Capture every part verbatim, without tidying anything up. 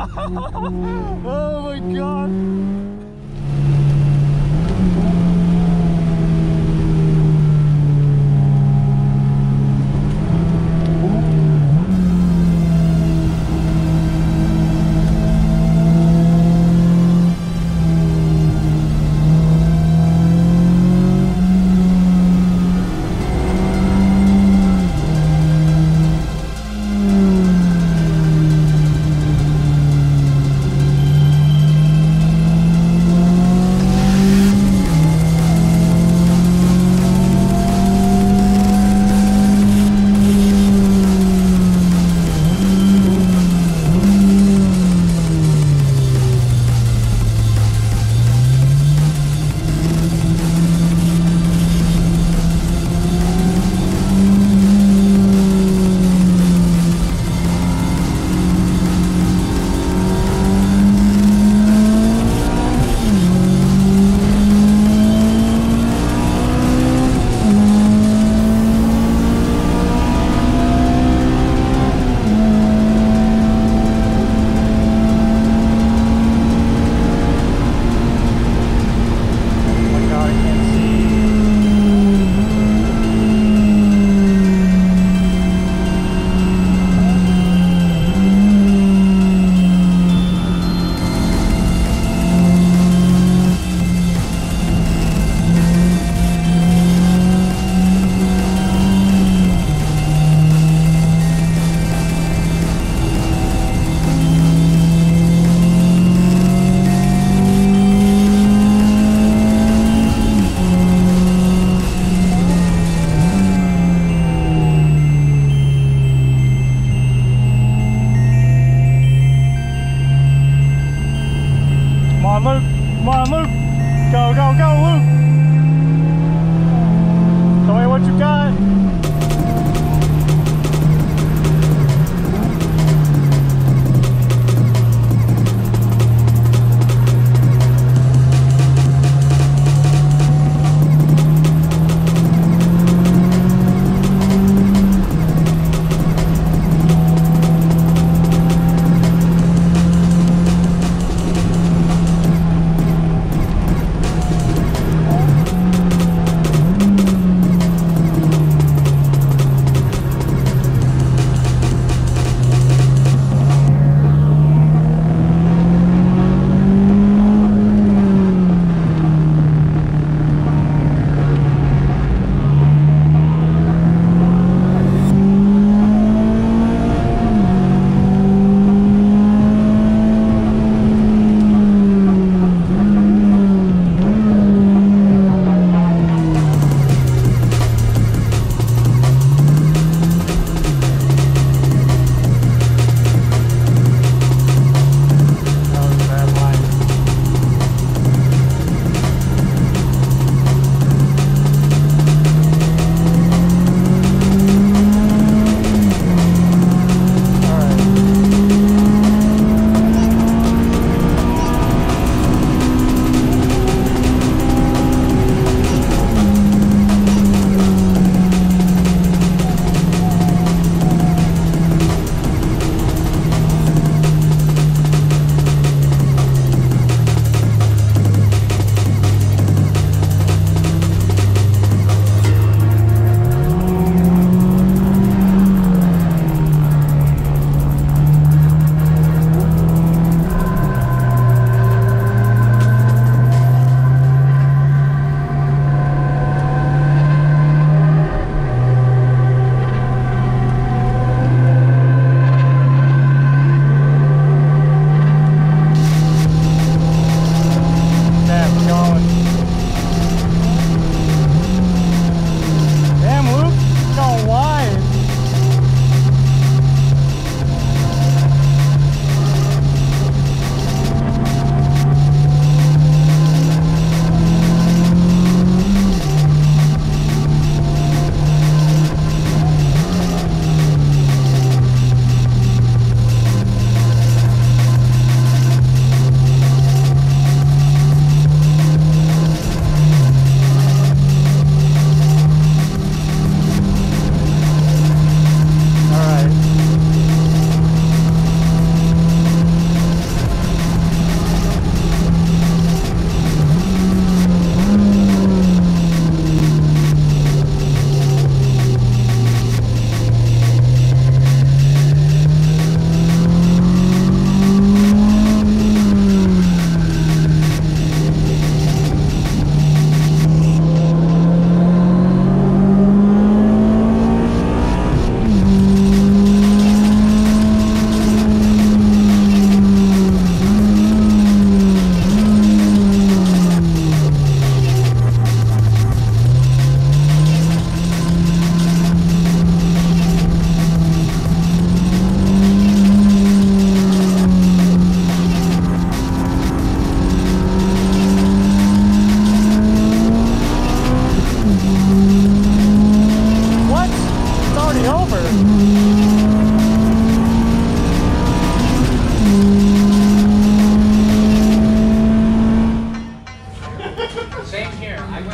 Oh my god.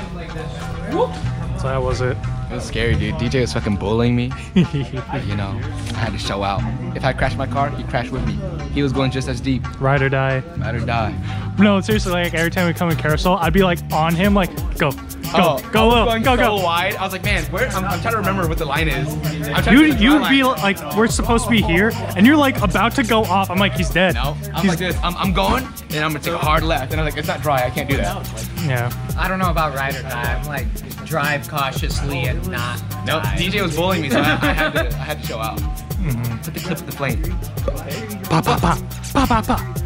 So that was it. It was scary, dude. D J was fucking bullying me. You know, I had to show out. If I crashed my car, he crashed with me. He was going just as deep. Ride or die. Ride or die. No, seriously, like every time we come in carousel, I'd be like on him, like, go, go, oh, go, low, going go, so go. wide. I was like, man, where? I'm, I'm trying to remember what the line is. I'm trying You, to you would be like, we're supposed to be here, and you're like about to go off. I'm like, he's dead. No, I'm he's like this. I'm, I'm going, and I'm gonna take a hard left. And I'm like, it's not dry. I can't do that. Yeah. I don't know about ride or die. I'm like, drive cautiously and not Nope. die. D J was bullying me, so I, I had to. I had to show out. Mm-hmm. Put the clip of the flame. Pa pa pa pa pa pa.